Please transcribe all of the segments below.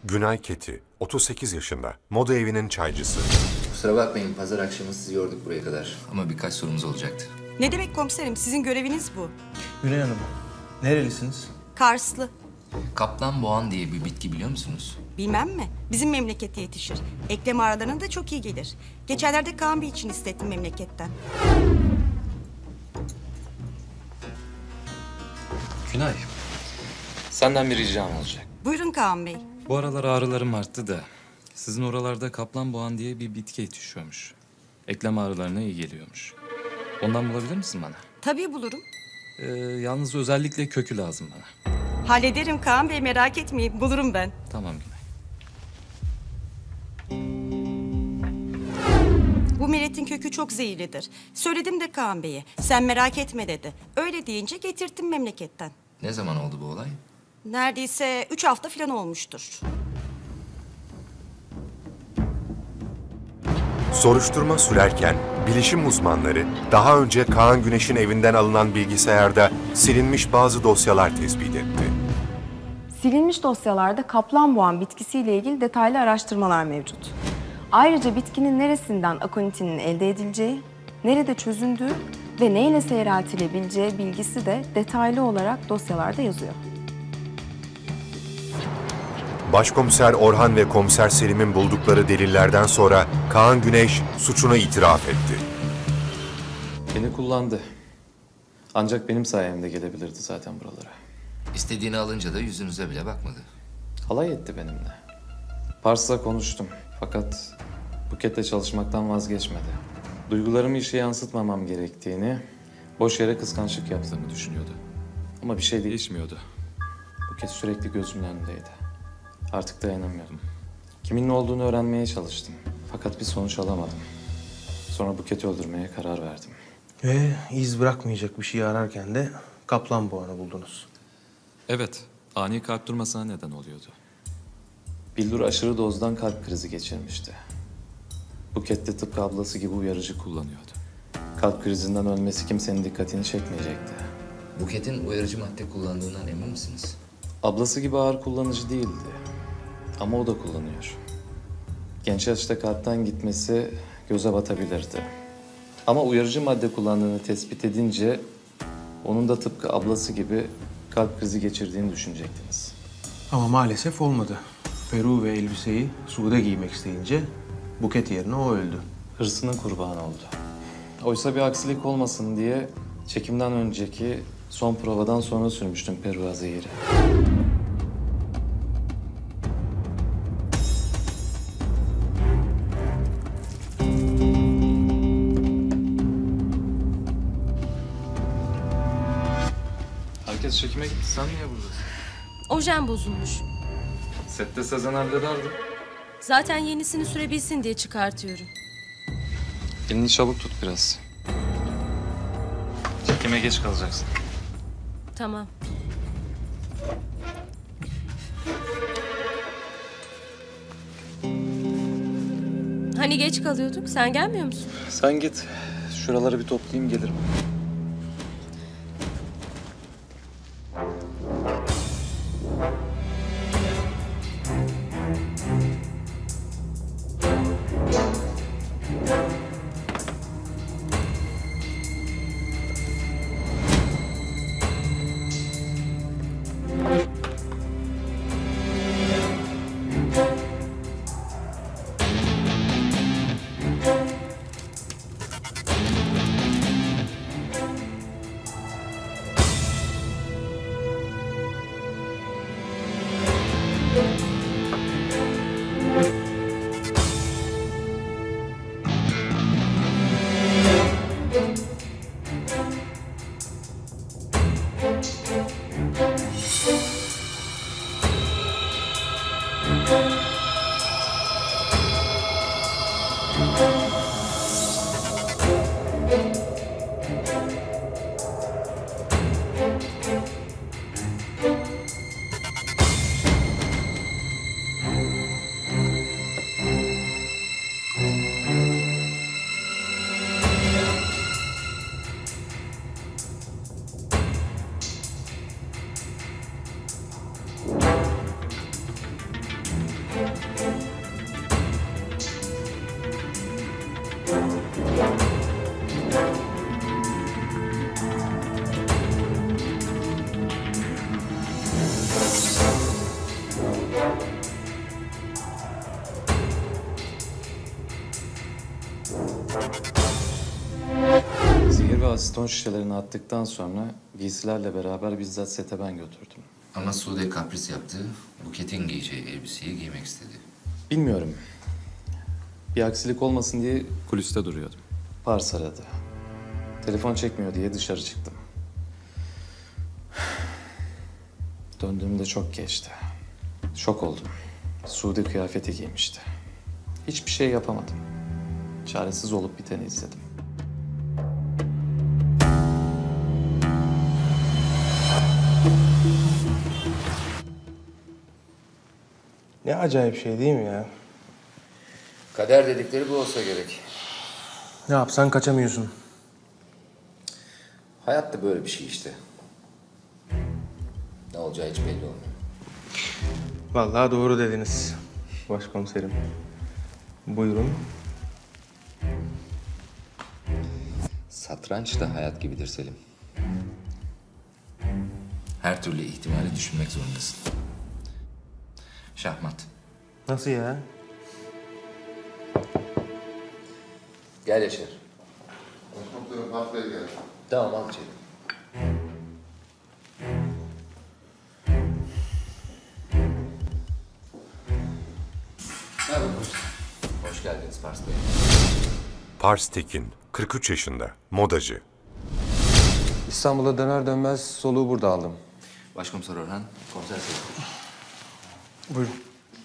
Günay Keti, 38 yaşında, moda evinin çaycısı. Kusura bakmayın, pazar akşamı sizi yorduk buraya kadar. Ama birkaç sorumuz olacaktı. Ne demek komiserim? Sizin göreviniz bu. Güney Hanım, nerelisiniz? Karslı. Kaplan boğan diye bir bitki biliyor musunuz? Bilmem mi? Bizim memlekette yetişir. Eklem ağrılarına da çok iyi gelir. Geçenlerde Kaan Bey için istettim memleketten. Günay, senden bir ricam olacak. Buyurun Kaan Bey. Bu aralar ağrılarım arttı da sizin oralarda kaplan boğan diye bir bitki yetişiyormuş. Eklem ağrılarına iyi geliyormuş. Ondan bulabilir misin bana? Tabii bulurum. Yalnız özellikle kökü lazım bana. Hallederim Kaan Bey, merak etmeyin. Bulurum ben. Tamam Günay. Bu milletin kökü çok zehirlidir. Söyledim de Kaan Bey'e. Sen merak etme dedi. Öyle deyince getirttim memleketten. Ne zaman oldu bu olay? Neredeyse 3 hafta falan olmuştur. Soruşturma sürerken bilişim uzmanları daha önce Kaan Güneş'in evinden alınan bilgisayarda silinmiş bazı dosyalar tespit etti. Silinmiş dosyalarda kaplanboğan bitkisiyle ilgili detaylı araştırmalar mevcut. Ayrıca bitkinin neresinden akonitinin elde edileceği, nerede çözündüğü ve neyle seyreltilebileceği bilgisi de detaylı olarak dosyalarda yazıyor. Başkomiser Orhan ve Komiser Selim'in buldukları delillerden sonra Kaan Güneş suçunu itiraf etti. Beni kullandı. Ancak benim sayemde gelebilirdi zaten buralara. İstediğini alınca da yüzünüze bile bakmadı. Alay etti benimle. Pars'la konuştum. Fakat Buket'le çalışmaktan vazgeçmedi. Duygularımı işe yansıtmamam gerektiğini, boş yere kıskançlık yaptığımı düşünüyordu. Ama bir şey değişmiyordu. Buket sürekli gözümün önündeydi. Artık dayanamıyordum. Kimin ne olduğunu öğrenmeye çalıştım. Fakat bir sonuç alamadım. Sonra Buket'i öldürmeye karar verdim. Ve iz bırakmayacak bir şey ararken de kaplanboğanı buldunuz. Evet, ani kalp durmasına neden oluyordu. Bildur aşırı dozdan kalp krizi geçirmişti. Buket de tıpkı ablası gibi uyarıcı kullanıyordu. Kalp krizinden ölmesi kimsenin dikkatini çekmeyecekti. Buket'in uyarıcı madde kullandığından emin misiniz? Ablası gibi ağır kullanıcı değildi. Ama o da kullanıyor. Genç yaşta kalpten gitmesi göze batabilirdi. Ama uyarıcı madde kullandığını tespit edince onun da tıpkı ablası gibi kalp krizi geçirdiğini düşünecektiniz. Ama maalesef olmadı. Peru ve elbiseyi Sude giymek isteyince Buket yerine o öldü. Hırsının kurbanı oldu. Oysa bir aksilik olmasın diye çekimden önceki son provadan sonra sürmüştüm Peru'a zehiri. Herkes çekime gitti. Sen niye buradasın? Ojen bozulmuş. Sette Sezen hallederdi. Zaten yenisini sürebilsin diye çıkartıyorum. Elini çabuk tut biraz. Çekime geç kalacaksın. Tamam. Hani geç kalıyorduk? Sen gelmiyor musun? Sen git. Şuraları bir toplayayım gelirim. Aston şişelerini attıktan sonra giysilerle beraber bizzat sete ben götürdüm. Ama Sude kapris yaptı. Buket'in giyeceği elbiseyi giymek istedi. Bilmiyorum. Bir aksilik olmasın diye kulüste duruyordum. Pars aradı. Telefon çekmiyor diye dışarı çıktım. Döndüğümde çok geçti. Şok oldum. Sude kıyafeti giymişti. Hiçbir şey yapamadım. Çaresiz olup biteni izledim. Ne acayip şey değil mi ya? Kader dedikleri bu olsa gerek. Ne yapsan kaçamıyorsun. Hayat da böyle bir şey işte. Ne olacağı hiç belli olmuyor. Vallahi doğru dediniz başkomiserim. Buyurun. Satranç da hayat gibidir Selim. Her türlü ihtimali düşünmek zorundasın. Şahmat. Nasıl ya? Gel Yaşar. Başkomiserim Fatih'e geldi. Tamam al içeri. Merhaba. Hoş geldiniz Pars Bey. Pars Tekin, 43 yaşında, modacı. İstanbul'a döner dönmez soluğu burada aldım. Başkomiser Orhan, komiser Selim. Buyurun.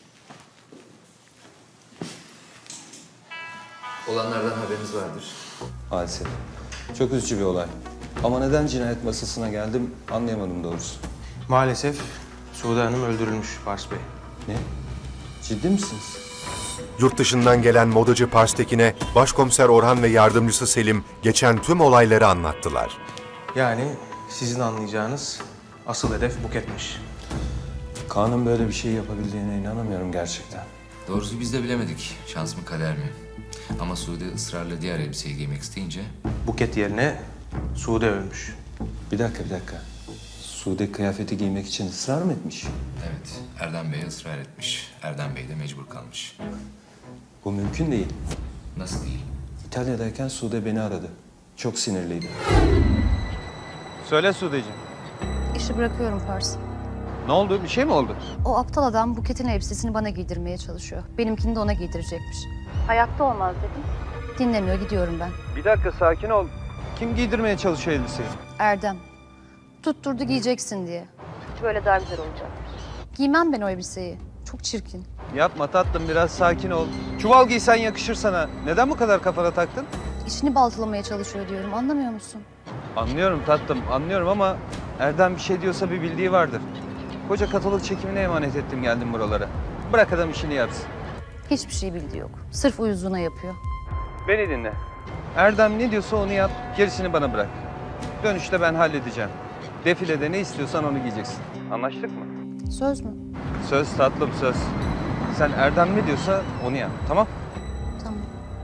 Olanlardan haberiniz vardır. Maalesef. Çok üzücü bir olay. Ama neden cinayet masasına geldim anlayamadım doğrusu. Maalesef Sude Hanım öldürülmüş Pars Bey. Ne? Ciddi misiniz? Yurt dışından gelen modacı Pars Tekin'e Başkomiser Orhan ve yardımcısı Selim geçen tüm olayları anlattılar. Yani sizin anlayacağınız asıl hedef Buket'miş. Kaan'ın böyle bir şey yapabildiğine inanamıyorum gerçekten. Doğrusu biz de bilemedik. Şans mı kader mi? Ama Sude ısrarla diğer elbiseyi giymek isteyince... Buket yerine Sude ölmüş. Bir dakika. Sude kıyafeti giymek için ısrar mı etmiş? Evet, Erdem Bey'e ısrar etmiş. Erdem Bey de mecbur kalmış. Bu mümkün değil. Nasıl değil? İtalya'dayken Sude beni aradı. Çok sinirliydi. Söyle Sude'ciğim. İşi bırakıyorum Pars. Ne oldu? Bir şey mi oldu? O aptal adam Buket'in elbisesini bana giydirmeye çalışıyor. Benimkini de ona giydirecekmiş. Hayatta olmaz dedim. Dinlemiyor, gidiyorum ben. Bir dakika sakin ol. Kim giydirmeye çalışıyor elbiseyi? Erdem. Tutturdu giyeceksin diye. Böyle daha güzel olacak. Giymem ben o elbiseyi. Çok çirkin. Yapma tatlım biraz sakin ol. Çuval giysen yakışır sana. Neden bu kadar kafana taktın? İçini baltalamaya çalışıyor diyorum. Anlamıyor musun? Anlıyorum tatlım anlıyorum ama Erdem bir şey diyorsa bir bildiği vardır. Koca katalog çekimine emanet ettim geldim buralara. Bırak adam işini yapsın. Hiçbir şey bildiği yok. Sırf uyuzluğuna yapıyor. Beni dinle. Erdem ne diyorsa onu yap, gerisini bana bırak. Dönüşte ben halledeceğim. Defilede ne istiyorsan onu giyeceksin. Anlaştık mı? Söz mü? Söz tatlım söz. Sen Erdem ne diyorsa onu yap, tamam? Tamam.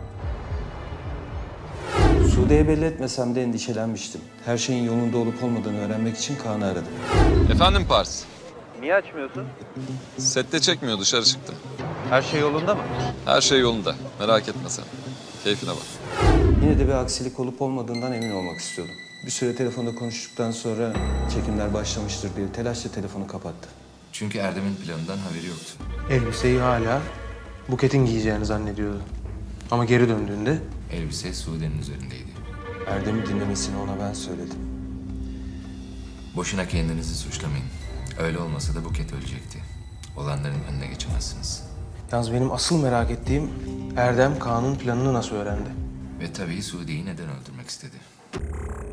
Sude'ye belli etmesem de endişelenmiştim. Her şeyin yolunda olup olmadığını öğrenmek için Kaan'ı aradım. Efendim Pars. Niye açmıyorsun? Sette çekmiyor, dışarı çıktım. Her şey yolunda mı? Her şey yolunda. Merak etme sen. Keyfine bak. Yine de bir aksilik olup olmadığından emin olmak istiyordum. Bir süre telefonda konuştuktan sonra çekimler başlamıştır diye telaşla telefonu kapattı. Çünkü Erdem'in planından haberi yoktu. Elbiseyi hala Buket'in giyeceğini zannediyordu. Ama geri döndüğünde Elbise Sude'nin üzerindeydi. Erdem'i dinlemesini ona ben söyledim. Boşuna kendinizi suçlamayın. Öyle olmasa da Buket ölecekti. Olanların önüne geçemezsiniz. yalnız benim asıl merak ettiğim Erdem Kaan'ın planını nasıl öğrendi? Ve tabii Sude'yi neden öldürmek istedi?